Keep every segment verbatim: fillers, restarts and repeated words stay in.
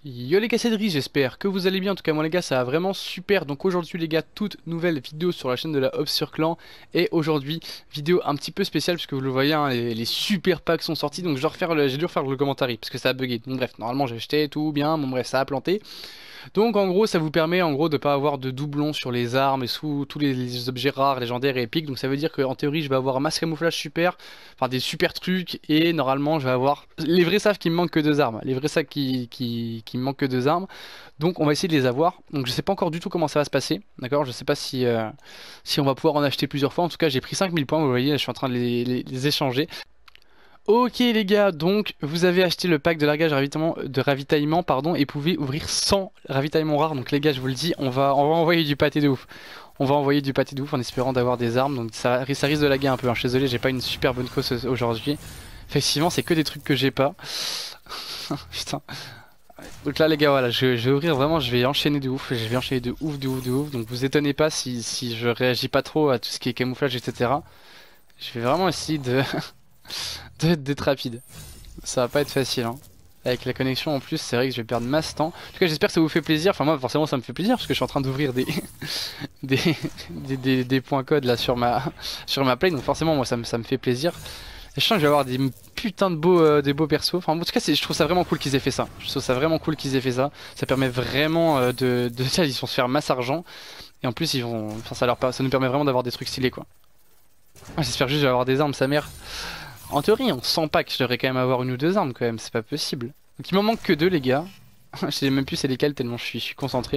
Yo les gars, c'est Dries, j'espère que vous allez bien. En tout cas moi les gars, ça va vraiment super. Donc aujourd'hui les gars, toute nouvelle vidéo sur la chaîne de la Hop sur Clan. Et aujourd'hui vidéo un petit peu spéciale puisque vous le voyez hein, les, les super packs sont sortis. Donc je dois refaire le, j'ai dû refaire le commentaire parce que ça a bugué. Donc bref, normalement j'ai acheté tout bien, bon bref ça a planté. Donc en gros ça vous permet en gros de pas avoir de doublons sur les armes et sous tous les, les objets rares, légendaires et épiques. Donc ça veut dire qu'en théorie je vais avoir un masque camouflage super, enfin des super trucs, et normalement je vais avoir... Les vrais savent qu'il me manque que deux armes, les vrais savent qu'il qui, qui me manque que deux armes. Donc on va essayer de les avoir. Donc je sais pas encore du tout comment ça va se passer, d'accord. Je sais pas si, euh, si on va pouvoir en acheter plusieurs fois. En tout cas j'ai pris cinq mille points, vous voyez, je suis en train de les, les- les échanger. Ok les gars, donc vous avez acheté le pack de largage ravitaillement, de ravitaillement pardon, et pouvez ouvrir cent ravitaillements rares. Donc les gars, je vous le dis, on va, on va envoyer du pâté de ouf. On va envoyer du pâté de ouf en espérant d'avoir des armes. Donc ça, ça risque de laguer un peu, hein. Je suis désolé, j'ai pas une super bonne cause aujourd'hui. Effectivement, c'est que des trucs que j'ai pas. Putain. Donc là les gars, voilà, je, je vais ouvrir vraiment, je vais enchaîner de ouf. Je vais enchaîner de ouf, de ouf, de ouf. Donc vous étonnez pas si, si je réagis pas trop à tout ce qui est camouflage, et cetera. Je vais vraiment essayer de... de- d'être rapide. Ça va pas être facile hein. Avec la connexion en plus, c'est vrai que je vais perdre masse temps. En tout cas, j'espère que ça vous fait plaisir. Enfin, moi, forcément, ça me fait plaisir parce que je suis en train d'ouvrir des... des... des, des, des points codes là sur ma sur ma play. Donc, forcément, moi, ça me, ça me fait plaisir. Et je sens que je vais avoir des putains de beaux, euh, des beaux persos. Enfin, en tout cas, c'est- je trouve ça vraiment cool qu'ils aient fait ça. Je trouve ça vraiment cool qu'ils aient fait ça. Ça permet vraiment euh, de, de... Tiens, ils vont se faire masse argent. Et en plus, ils vont... Enfin, ça, leur... per- ça nous permet vraiment d'avoir des trucs stylés, quoi. Ah, j'espère juste que je vais avoir des armes, sa mère. En théorie, on sent pas que je devrais quand même avoir une ou deux armes quand même, c'est pas possible. Donc il m'en manque que deux les gars. Je sais même plus c'est lesquels tellement je suis, je suis concentré.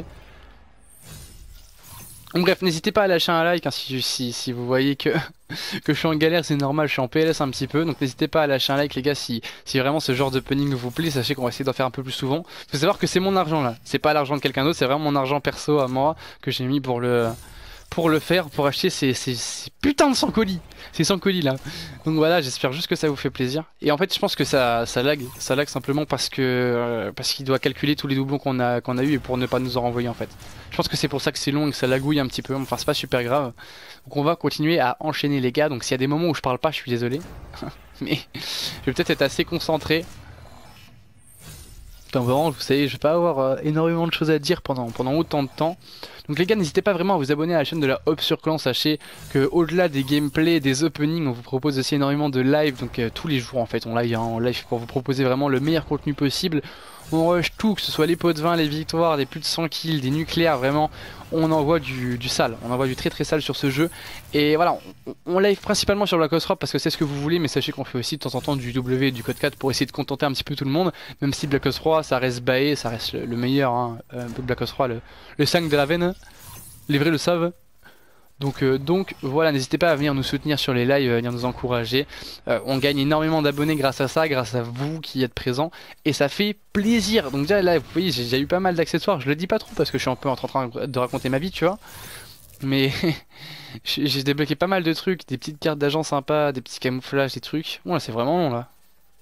Donc bref, n'hésitez pas à lâcher un like hein, si, si, si vous voyez que, que je suis en galère, c'est normal, je suis en P L S un petit peu. Donc n'hésitez pas à lâcher un like les gars si, si vraiment ce genre de punning vous plaît. Sachez qu'on va essayer d'en faire un peu plus souvent. Faut savoir que c'est mon argent là, c'est pas l'argent de quelqu'un d'autre, c'est vraiment mon argent perso à moi que j'ai mis pour le... pour le faire, pour acheter ces, ces, ces putains de cent colis. Ces cent colis là. Donc voilà, j'espère juste que ça vous fait plaisir. Et en fait, je pense que ça, ça lag. Ça lag simplement parce que euh, parce qu'il doit calculer tous les doublons qu'on a, qu'on a eu et pour ne pas nous en renvoyer en fait. Je pense que c'est pour ça que c'est long et que ça lagouille un petit peu. Enfin, c'est pas super grave. Donc on va continuer à enchaîner les gars. Donc s'il y a des moments où je parle pas, je suis désolé. Mais je vais peut-être être assez concentré. Putain, vraiment, vous savez, je vais pas avoir euh, énormément de choses à dire pendant, pendant autant de temps. Donc les gars, n'hésitez pas vraiment à vous abonner à la chaîne de la Hop sur Clan. Sachez que au-delà des gameplays, des openings, on vous propose aussi énormément de live. Donc euh, tous les jours en fait, on live hein, en live pour vous proposer vraiment le meilleur contenu possible. On rush tout, que ce soit les pots de vin, les victoires, des plus de cent kills, des nucléaires, vraiment, on envoie du, du sale, on envoie du très très sale sur ce jeu. Et voilà, on, on live principalement sur Black Ops trois parce que c'est ce que vous voulez, mais sachez qu'on fait aussi de temps en temps du W et du code quatre pour essayer de contenter un petit peu tout le monde. Même si Black Ops trois, ça reste baé, ça reste le, le meilleur, hein, euh, Black Ops trois, le, le cinq de la veine, les vrais le savent. Donc, euh, donc voilà, n'hésitez pas à venir nous soutenir sur les lives, à venir nous encourager. Euh, on gagne énormément d'abonnés grâce à ça, grâce à vous qui êtes présents, et ça fait plaisir. Donc déjà là, vous voyez, j'ai déjà eu pas mal d'accessoires. Je le dis pas trop parce que je suis un peu en train de raconter ma vie, tu vois. Mais j'ai j'ai débloqué pas mal de trucs, des petites cartes d'agents sympas, des petits camouflages, des trucs. Bon là, c'est vraiment long là.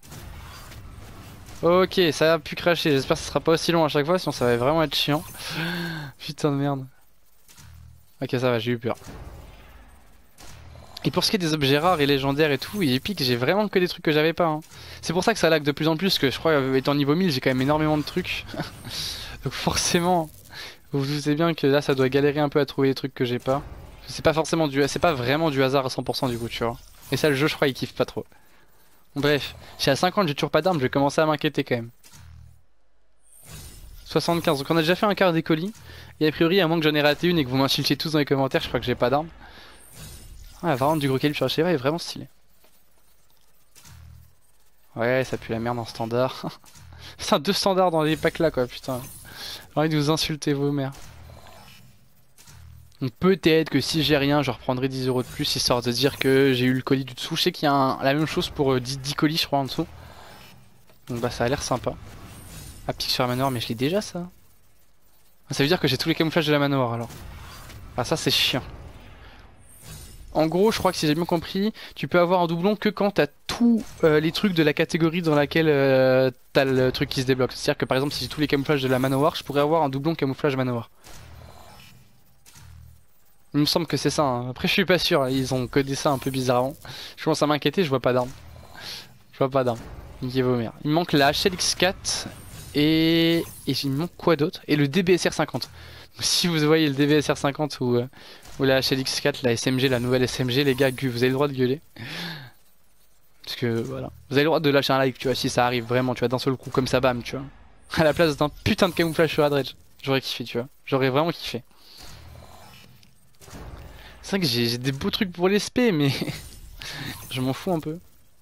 Ok, ça a pu cracher. J'espère que ce sera pas aussi long à chaque fois, sinon ça va vraiment être chiant. Putain de merde. Ok, ça va, j'ai eu peur. Et pour ce qui est des objets rares et légendaires et tout, et épiques, j'ai vraiment que des trucs que j'avais pas. Hein. C'est pour ça que ça lag de plus en plus, que je crois, euh, étant niveau mille, j'ai quand même énormément de trucs. Donc forcément, vous vous doutez bien que là, ça doit galérer un peu à trouver des trucs que j'ai pas. C'est pas forcément du, c'est pas vraiment du hasard à cent pour cent du coup, tu vois. Et ça, le jeu, je crois, il kiffe pas trop. Bref, je suis à cinquante, j'ai toujours pas d'armes, je vais commencer à m'inquiéter quand même. soixante-quinze, donc on a déjà fait un quart des colis. Et a priori, à moins que j'en ai raté une et que vous m'insultiez tous dans les commentaires, je crois que j'ai pas d'armes. Ah, vraiment du gros calibre sur la Sheva est vraiment stylé. Ouais, ça pue la merde en standard. Putain, deux standards dans les packs là quoi, putain. J'ai envie de vous insulter vos mères. Donc peut-être que si j'ai rien, je reprendrai dix euros de plus, histoire de dire que j'ai eu le colis du dessous. Je sais qu'il y a un, la même chose pour euh, dix, dix colis, je crois, en dessous. Donc bah ça a l'air sympa. Ah, pique sur la manoir, mais je l'ai déjà ça. Ah, ça veut dire que j'ai tous les camouflages de la manoir alors. Ah ça c'est chiant. En gros, je crois que si j'ai bien compris, tu peux avoir un doublon que quand t'as tous euh, les trucs de la catégorie dans laquelle euh, t'as le truc qui se débloque. C'est-à-dire que par exemple, si j'ai tous les camouflages de la Manowar, je pourrais avoir un doublon camouflage Manowar. Il me semble que c'est ça. Hein. Après, je suis pas sûr. Ils ont codé ça un peu bizarrement. Je commence à m'inquiéter. Je vois pas d'armes. Je vois pas d'armes. Niquez vos mères. Il me manque la H L X quatre Et, et il me manque quoi d'autre? Et le D B S R cinquante. Si vous voyez le D B S R cinquante ou, euh, ou la H L X quatre, la S M G, la nouvelle S M G, les gars, vous avez le droit de gueuler. Parce que voilà, vous avez le droit de lâcher un like, tu vois, si ça arrive vraiment, tu vois, d'un seul coup, comme ça, bam, tu vois. À la place d'un putain de camouflage sur la dredge. J'aurais kiffé, tu vois. J'aurais vraiment kiffé. C'est vrai que j'ai des beaux trucs pour l'S P, mais je m'en fous un peu.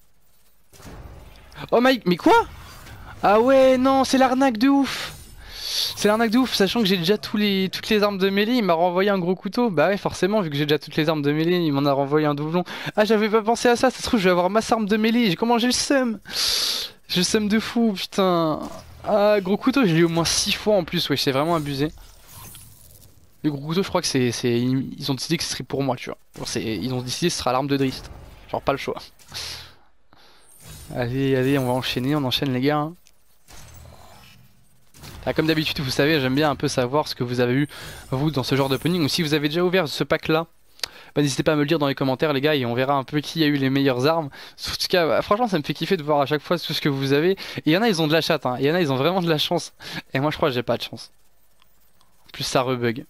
Oh Mike, mais quoi? Ah ouais, non, c'est l'arnaque de ouf. C'est l'arnaque de ouf, sachant que j'ai déjà tous les, toutes les armes de mêlée, il m'a renvoyé un gros couteau. Bah ouais, forcément, vu que j'ai déjà toutes les armes de mêlée, il m'en a renvoyé un doublon. Ah, j'avais pas pensé à ça, ça se trouve, je vais avoir masse arme de mêlée. Comment j'ai le seum? J'ai le seum de fou, putain. Ah, gros couteau, je l'ai eu au moins six fois en plus, ouais, c'est vraiment abusé. Le gros couteau, je crois que c'est. Ils ont décidé que ce serait pour moi, tu vois. Genre, ils ont décidé que ce sera l'arme de Drist. Genre, pas le choix. Allez, allez, on va enchaîner, on enchaîne les gars. Hein. Ah, comme d'habitude, vous savez, j'aime bien un peu savoir ce que vous avez eu, vous, dans ce genre d'opening. Ou si vous avez déjà ouvert ce pack-là, bah, n'hésitez pas à me le dire dans les commentaires, les gars, et on verra un peu qui a eu les meilleures armes. En tout cas, bah, franchement, ça me fait kiffer de voir à chaque fois tout ce que vous avez. Et il y en a, ils ont de la chatte, hein. Il y en a, ils ont vraiment de la chance. Et moi, je crois que j'ai pas de chance. En plus, ça rebug.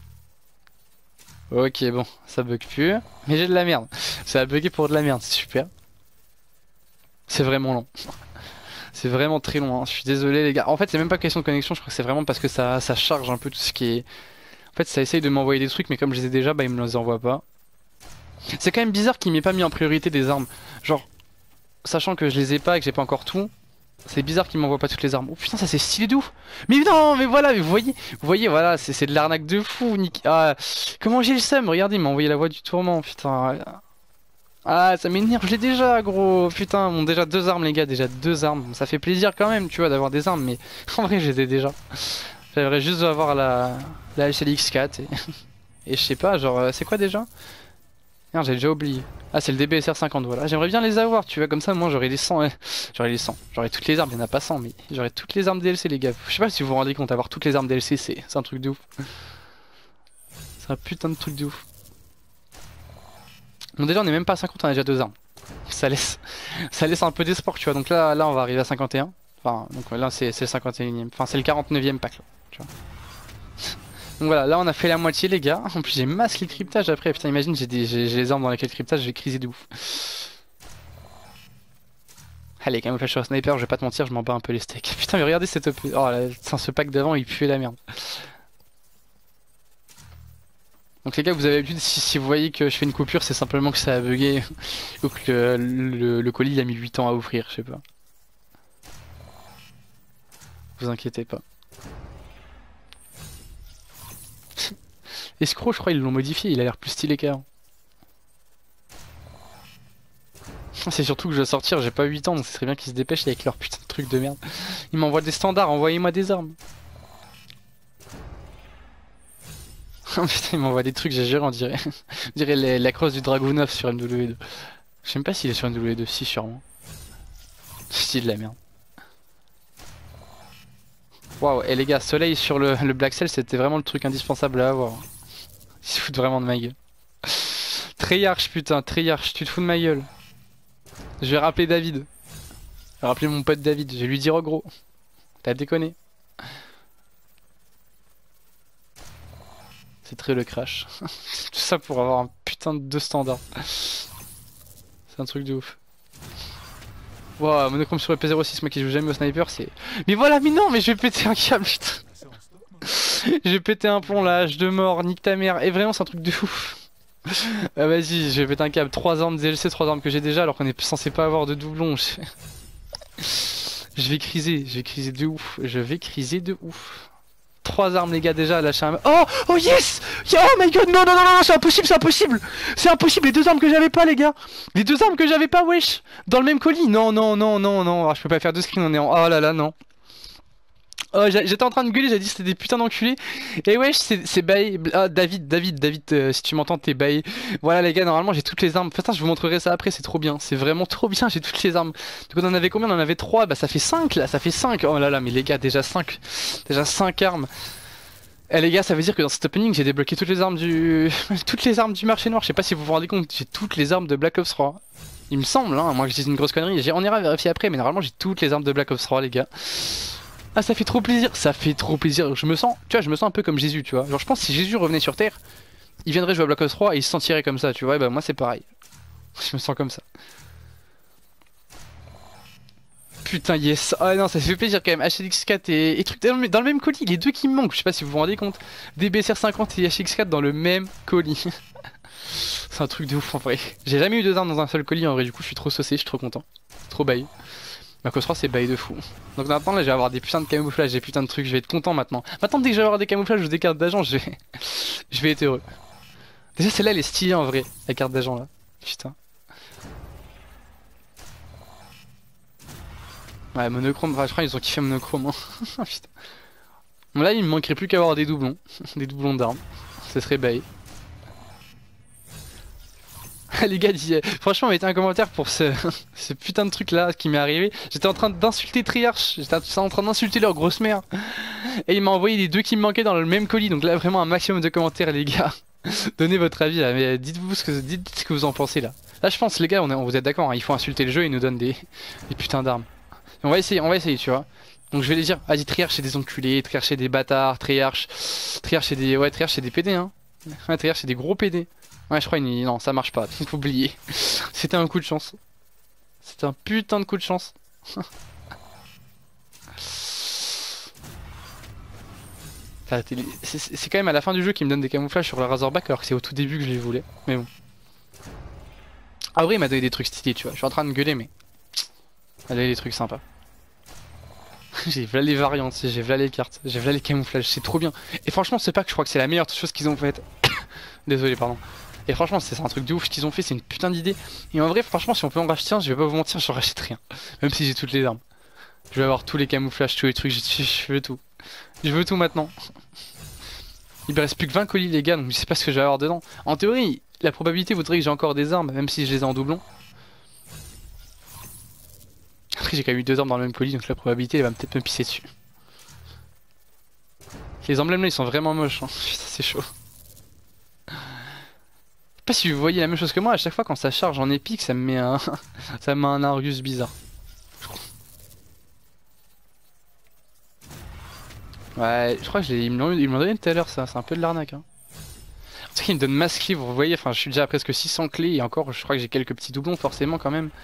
Ok, bon, ça bug plus. Mais j'ai de la merde. Ça a bugué pour de la merde, c'est super. C'est vraiment long. C'est vraiment très long, hein. Je suis désolé les gars. En fait c'est même pas question de connexion, je crois que c'est vraiment parce que ça, ça charge un peu tout ce qui est... En fait ça essaye de m'envoyer des trucs mais comme je les ai déjà, bah il me les envoie pas. C'est quand même bizarre qu'il m'ait pas mis en priorité des armes. Genre, sachant que je les ai pas et que j'ai pas encore tout, c'est bizarre qu'il m'envoie pas toutes les armes. Oh putain ça c'est stylé de ouf. Mais non mais voilà, mais vous voyez, vous voyez voilà, c'est de l'arnaque de fou, Nick. Ah, comment j'ai le seum, regardez il m'a envoyé la voix du tourment, putain. Ah ça m'énerve, je l'ai déjà gros, putain, bon déjà deux armes les gars, déjà deux armes, ça fait plaisir quand même tu vois d'avoir des armes mais en vrai je les ai déjà. J'aimerais juste avoir la, la H L X quatre et, et je sais pas genre c'est quoi déjà? Merde j'ai déjà oublié. Ah c'est le D B S R cinquante voilà, j'aimerais bien les avoir tu vois comme ça moi j'aurais les cent, j'aurais les cent, j'aurais toutes les armes, il y en a pas cent mais j'aurais toutes les armes D L C les gars. Je sais pas si vous vous rendez compte, avoir toutes les armes D L C c'est un truc de ouf. C'est un putain de truc de ouf. Bon déjà on est même pas à cinquante, on a déjà deux armes. Ça laisse, ça laisse un peu d'espoir tu vois. Donc là, là on va arriver à cinquante et un. Enfin donc là c'est le cinquante et unième. Enfin c'est le quarante-neuvième pack là. Tu vois. Donc voilà, là on a fait la moitié les gars. En plus j'ai masse les cryptages après. Putain imagine j'ai les armes dans lesquelles cryptage je vais criser de ouf. Allez camouflage sur sniper, je vais pas te mentir, je m'en bats un peu les steaks. Putain mais regardez cette... Oh là, ce pack d'avant il puait la merde. Donc les gars vous avez l'habitude si, si vous voyez que je fais une coupure c'est simplement que ça a bugué ou que le, le, le colis il a mis huit ans à ouvrir, je sais pas. Vous inquiétez pas. Escroc je crois ils l'ont modifié, il a l'air plus stylé qu'avant. C'est surtout que je vais sortir, j'ai pas huit ans donc ce serait bien qu'ils se dépêchent avec leur putain de truc de merde. Ils m'envoient des standards, envoyez-moi des armes. Oh putain, il m'envoie des trucs, j'ai juré, on dirait. On dirait les, la crosse du Dragunov sur M W deux. Je sais même pas s'il est sur M W deux, si sûrement. C'est de la merde. Waouh, et les gars, soleil sur le, le Black Cell, c'était vraiment le truc indispensable à avoir. Il se fout vraiment de ma gueule. Treyarch, putain, Treyarch, tu te fous de ma gueule. Je vais rappeler David. Je vais rappeler mon pote David, je vais lui dire oh gros. T'as déconné. C'est très le crash. Tout ça pour avoir un putain de deux standards. C'est un truc de ouf. Wow, monochrome sur le P zéro six, moi qui joue jamais au sniper, c'est... Mais voilà, mais non, mais je vais péter un câble, putain. Je vais péter un plomb là, hache de mort, nique ta mère. Et vraiment, c'est un truc de ouf. Ah vas-y, je vais péter un câble. trois armes D L C, trois armes que j'ai déjà, alors qu'on est censé pas avoir de doublons. Je vais criser, je vais criser de ouf. Je vais criser de ouf. trois armes les gars déjà, lâcher un... Oh Oh yes. Oh my god, non non non non, c'est impossible, c'est impossible. C'est impossible, les deux armes que j'avais pas les gars. Les deux armes que j'avais pas, wesh. Dans le même colis, non non non non non. Ah, je peux pas faire deux screens, on est en... Oh là là, non. Oh, j'étais en train de gueuler, j'ai dit c'était des putains d'enculés. Et wesh, c'est bail. Ah, David, David, David, euh, si tu m'entends, t'es bail. Voilà les gars, normalement j'ai toutes les armes. Putain, je vous montrerai ça après, c'est trop bien. C'est vraiment trop bien, j'ai toutes les armes. Donc on en avait combien? On en avait trois, bah ça fait cinq là, ça fait cinq. Oh là là, mais les gars, déjà cinq. Déjà cinq armes. Eh les gars, ça veut dire que dans cet opening, j'ai débloqué toutes les armes du... toutes les armes du marché noir. Je sais pas si vous vous rendez compte, j'ai toutes les armes de Black Ops trois. Il me semble, hein, moi que je dis une grosse connerie. On ira vérifier après, mais normalement j'ai toutes les armes de Black Ops trois les gars. Ah, ça fait trop plaisir, ça fait trop plaisir. Je me sens, tu vois, je me sens un peu comme Jésus, tu vois. Genre, je pense que si Jésus revenait sur Terre, il viendrait jouer à Black Ops trois et il se sentirait comme ça, tu vois. Et bah, moi, c'est pareil. Je me sens comme ça. Putain, yes. Ah non, ça fait plaisir quand même. H L X quatre et, et truc dans le, dans le même colis. Les deux qui me manquent. Je sais pas si vous vous rendez compte. D B S R cinquante et H X quatre dans le même colis. C'est un truc de ouf en vrai. J'ai jamais eu deux armes dans un seul colis en vrai. Du coup, je suis trop saucé. Je suis trop content. Trop bail. Black Ops trois, c'est bail de fou. Donc maintenant, là, je vais avoir des putains de camouflages. Des putains de trucs. Je vais être content maintenant. Maintenant, dès que je vais avoir des camouflages ou des cartes d'agent, je vais... je vais être heureux. Déjà, celle-là, elle est stylée en vrai. La carte d'agent là. Putain. Ouais, monochrome, enfin, je crois qu'ils ont kiffé monochrome. Hein. Putain. Bon, là, il me manquerait plus qu'à avoir des doublons. Des doublons d'armes. Ce serait bail. Les gars, dis, franchement, mettez un commentaire pour ce, ce putain de truc là qui m'est arrivé. J'étais en train d'insulter Triarch. J'étais en train d'insulter leur grosse mère. Et il m'a envoyé les deux qui me manquaient dans le même colis. Donc là, vraiment un maximum de commentaires, les gars. Donnez votre avis là. Mais dites-vous ce que, dites ce que vous en pensez là. Là, je pense, les gars, on, est, on vous êtes d'accord. Hein, il faut insulter le jeu et il nous donne des, des putains d'armes. On va essayer, on va essayer, tu vois. Donc je vais les dire, vas-y, Triarch c'est des enculés, Triarch c'est des bâtards, Triarch, Triarch c'est des, ouais, Triarch c'est des P D, hein. Ouais, Triarch c'est des gros P D. Ouais, je crois, il... non, ça marche pas, il faut oublier. C'était un coup de chance. C'était un putain de coup de chance. C'est quand même à la fin du jeu qu'il me donne des camouflages sur le Razorback alors que c'est au tout début que je les voulais. Mais bon. Ah oui, il m'a donné des trucs stylés, tu vois. Je suis en train de gueuler, mais... il a donné des trucs sympas. J'ai v'là les variantes, j'ai v'là les cartes, j'ai v'là les camouflages, c'est trop bien. Et franchement, c'est pas que je crois que c'est la meilleure chose qu'ils ont faite. Désolé, pardon. Et franchement, c'est un truc de ouf ce qu'ils ont fait, c'est une putain d'idée. Et en vrai, franchement, si on peut en racheter un, je vais pas vous mentir, je rachète rien. Même si j'ai toutes les armes. Je vais avoir tous les camouflages, tous les trucs, je, je veux tout. Je veux tout maintenant. Il me reste plus que vingt colis, les gars, donc je sais pas ce que je vais avoir dedans. En théorie, la probabilité voudrait que j'ai encore des armes, même si je les ai en doublon. Après, j'ai quand même eu deux armes dans le même colis, donc la probabilité, elle va peut-être me pisser dessus. Les emblèmes là, ils sont vraiment moches, hein. Putain, c'est chaud. Je sais pas si vous voyez la même chose que moi, à chaque fois quand ça charge en épique, ça me met un, ça me met un Argus bizarre. Ouais, je crois que je ils me l'ont donné tout à l'heure, ça, c'est un peu de l'arnaque. Hein. En tout cas, ils me donnent masse clé, vous voyez, enfin, je suis déjà à presque six cents clés et encore, je crois que j'ai quelques petits doublons forcément quand même.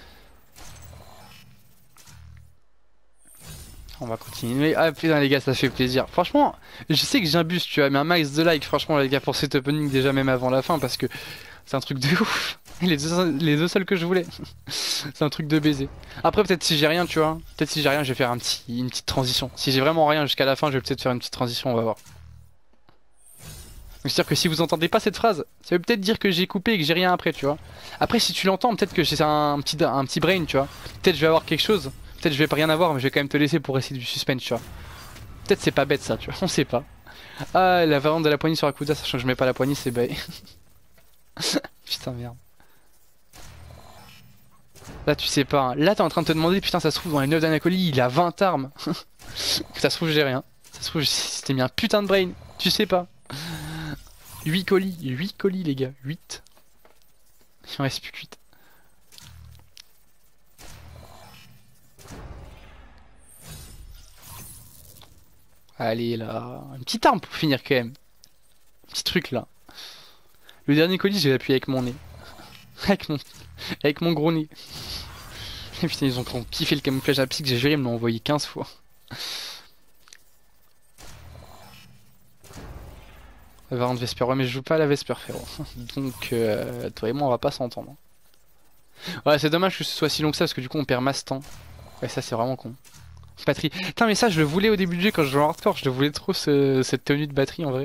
On va continuer. Ah putain les gars, ça fait plaisir. Franchement, je sais que j'abuse, tu vois, mais un max de likes, franchement les gars, pour cet opening déjà même avant la fin, parce que c'est un truc de ouf. Les deux, les deux seuls que je voulais. C'est un truc de baiser. Après peut-être si j'ai rien, tu vois, peut-être si j'ai rien, je vais faire un petit, une petite transition. Si j'ai vraiment rien jusqu'à la fin, je vais peut-être faire une petite transition, on va voir. C'est-à-dire que si vous entendez pas cette phrase, ça veut peut-être dire que j'ai coupé et que j'ai rien après, tu vois. Après si tu l'entends, peut-être que c'est un petit, un petit brain, tu vois. Peut-être je vais avoir quelque chose. Peut-être je vais pas rien avoir, mais je vais quand même te laisser pour essayer du suspense, tu vois. Peut-être c'est pas bête ça, tu vois, on sait pas. Ah, la variante de la poignée sur Akuda, sachant que je mets pas la poignée, c'est bail. Putain, merde. Là, tu sais pas. Hein. Là, t'es en train de te demander, putain, ça se trouve dans les neuf d'Anacoli, il a vingt armes. Ça se trouve, j'ai rien. Ça se trouve, c'était mis un putain de brain. Tu sais pas. huit colis, huit colis, les gars, huit. Il en reste plus que huit. Allez là, une petite arme pour finir quand même. Petit truc là. Le dernier colis, j'ai appuyé avec mon nez. avec mon, avec mon gros nez. Et putain, ils ont kiffé le camouflage à psy que j'ai géré, ils me l'ont envoyé quinze fois. La variante Vesper, ouais, mais je joue pas à la Vesper, frérot. Donc, euh, toi et moi, on va pas s'entendre. Ouais, c'est dommage que ce soit si long que ça, parce que du coup, on perd masse temps. Ouais, ça, c'est vraiment con. Batterie. Putain, mais ça, je le voulais au début du jeu quand je jouais en hardcore. Je le voulais trop, ce, cette tenue de batterie en vrai.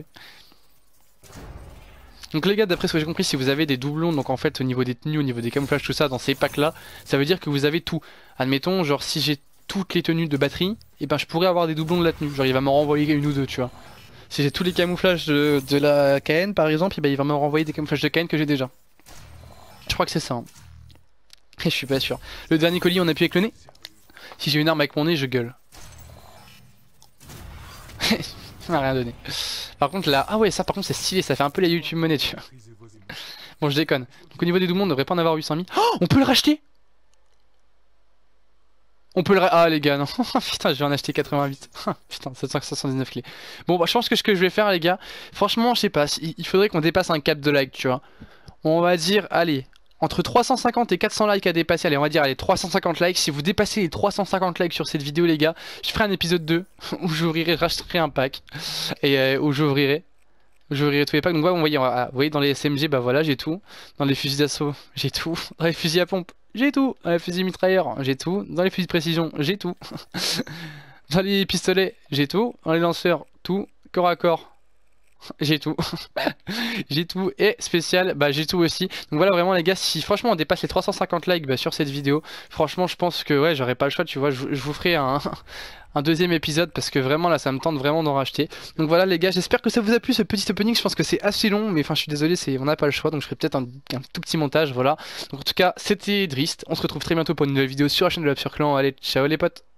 Donc, les gars, d'après ce que j'ai compris, si vous avez des doublons, donc en fait, au niveau des tenues, au niveau des camouflages, tout ça, dans ces packs là, ça veut dire que vous avez tout. Admettons, genre, si j'ai toutes les tenues de batterie, et ben je pourrais avoir des doublons de la tenue. Genre, il va m'en renvoyer une ou deux, tu vois. Si j'ai tous les camouflages de, de la K N, par exemple, et ben il va me renvoyer des camouflages de K N que j'ai déjà. Je crois que c'est ça. Hein. Et je suis pas sûr. Le dernier colis, on appuie avec le nez. Si j'ai une arme avec mon nez, je gueule. Ça m'a rien donné. Par contre là, ah ouais, ça par contre c'est stylé, ça fait un peu la YouTube monnaie, tu vois. Bon, je déconne. Donc au niveau des doublons, on devrait pas en avoir huit cent mille. Oh, on peut le racheter. On peut le... Ah les gars, non. Putain, je vais en acheter quatre-vingt-huit. Putain, sept cent soixante-dix-neuf clés. Bon, bah je pense que ce que je vais faire les gars, franchement, je sais pas, il il faudrait qu'on dépasse un cap de like, tu vois. On va dire, allez, entre trois cent cinquante et quatre cents likes à dépasser. Allez, on va dire, allez, trois cent cinquante likes. Si vous dépassez les trois cent cinquante likes sur cette vidéo les gars, je ferai un épisode deux où j'ouvrirai, rachèterai un pack. Et euh, où j'ouvrirai. J'ouvrirai tous les packs. Donc ouais, vous voyez, ah, vous voyez dans les S M G, bah voilà, j'ai tout. Dans les fusils d'assaut, j'ai tout. Dans les fusils à pompe, j'ai tout. Dans les fusils mitrailleurs, j'ai tout. Dans les fusils de précision, j'ai tout. Dans les pistolets, j'ai tout. Dans les lanceurs, tout. Corps à corps, j'ai tout. J'ai tout. Et spécial, bah j'ai tout aussi. Donc voilà, vraiment les gars, si franchement on dépasse les trois cent cinquante likes bah, sur cette vidéo, franchement je pense que ouais, j'aurais pas le choix, tu vois, je, je vous ferai un, un deuxième épisode parce que vraiment là ça me tente vraiment d'en racheter. Donc voilà les gars, j'espère que ça vous a plu ce petit opening. Je pense que c'est assez long, mais enfin je suis désolé, c'est on n'a pas le choix, donc je ferai peut-être un, un tout petit montage. Voilà. Donc en tout cas, c'était Drist. On se retrouve très bientôt pour une nouvelle vidéo sur la chaîne de l'Obscur Clan. Allez, ciao les potes.